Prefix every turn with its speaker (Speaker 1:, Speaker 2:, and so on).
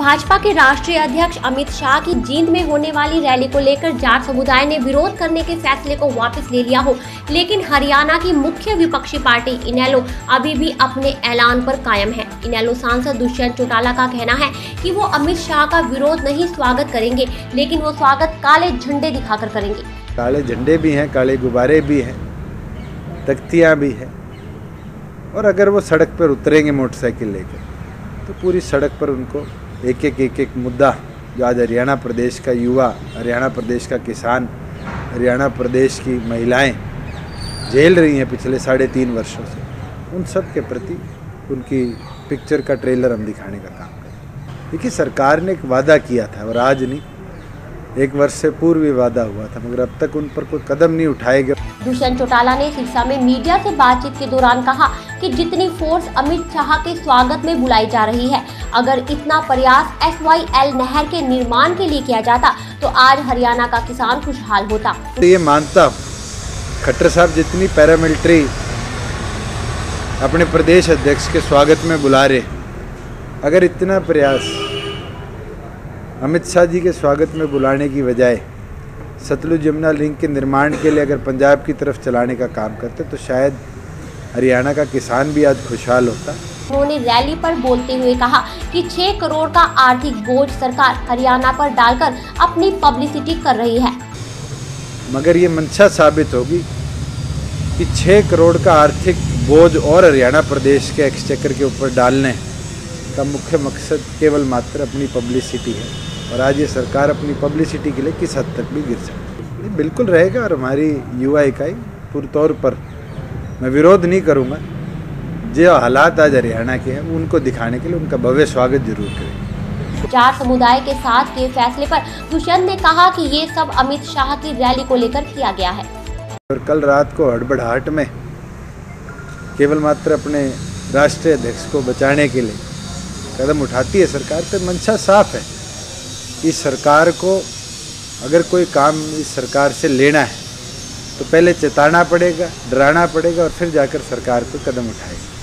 Speaker 1: भाजपा के राष्ट्रीय अध्यक्ष अमित शाह की जींद में होने वाली रैली को लेकर जाट समुदाय ने विरोध करने के फैसले को वापस ले लिया हो, लेकिन हरियाणा की मुख्य विपक्षी पार्टी इनेलो अभी भी अपने ऐलान पर कायम है। इनेलो सांसद दुष्यंत चौटाला का कहना है कि वो अमित शाह का विरोध नहीं स्वागत करेंगे, लेकिन वो स्वागत काले झंडे दिखाकर करेंगे।
Speaker 2: काले झंडे भी हैं, काले गुब्बारे भी हैं, तख्तियाँ भी हैं, और अगर वो सड़क पर उतरेंगे मोटरसाइकिल लेकर तो पूरी सड़क पर उनको एक एक मुद्दा, जो आज हरियाणा प्रदेश का युवा, हरियाणा प्रदेश का किसान, हरियाणा प्रदेश की महिलाएं झेल रही हैं पिछले 3.5 वर्षों से, उन सब के प्रति उनकी पिक्चर का ट्रेलर हम दिखाने का काम करें। देखिए, सरकार ने एक वादा किया था और आज नहीं, 1 वर्ष से पूर्व वादा हुआ था, मगर अब तक उन पर कोई कदम नहीं उठाए गए।
Speaker 1: दुष्यंत चौटाला ने सिरसा में मीडिया से बातचीत के दौरान कहा कि जितनी फोर्स अमित शाह के स्वागत में बुलाई जा रही है, अगर इतना प्रयास SYL नहर के निर्माण के लिए किया जाता तो आज हरियाणा का किसान खुशहाल होता।
Speaker 2: तो ये मानता, खट्टर साहब जितनी पैरामिलिट्री अपने प्रदेश अध्यक्ष के स्वागत में बुला रहे, अगर इतना प्रयास अमित शाह जी के स्वागत में बुलाने की बजाय सतलुज यमुना लिंक के निर्माण के लिए अगर पंजाब की तरफ चलाने का काम करते तो शायद हरियाणा का किसान भी आज खुशहाल होता।
Speaker 1: उन्होंने रैली पर बोलते हुए कहा कि 6 करोड़ का आर्थिक बोझ सरकार हरियाणा पर डालकर अपनी पब्लिसिटी कर रही है,
Speaker 2: मगर ये मंशा साबित होगी कि 6 करोड़ का आर्थिक बोझ और हरियाणा प्रदेश के एक्सचेकर के ऊपर डालने का मुख्य मकसद केवल मात्र अपनी पब्लिसिटी है, और आज ये सरकार अपनी पब्लिसिटी के लिए किस हद तक भी गिर सकती है। बिल्कुल रहेगा, और हमारी युवा इकाई पूरे तौर पर, मैं विरोध नहीं करूँगा, जो हालात आज हरियाणा के हैं उनको दिखाने के लिए उनका भव्य स्वागत जरूर करें।
Speaker 1: जाट समुदाय के साथ के फैसले पर दुष्यंत ने कहा कि ये सब अमित शाह की रैली को लेकर किया गया है,
Speaker 2: और कल रात को हड़बड़ाहट में केवल मात्र अपने राष्ट्रीय अध्यक्ष को बचाने के लिए कदम उठाती है सरकार, तो मंशा साफ है। इस सरकार को अगर कोई काम इस सरकार से लेना है तो पहले चेताना पड़ेगा, डराना पड़ेगा, और फिर जाकर सरकार को कदम उठाएगा।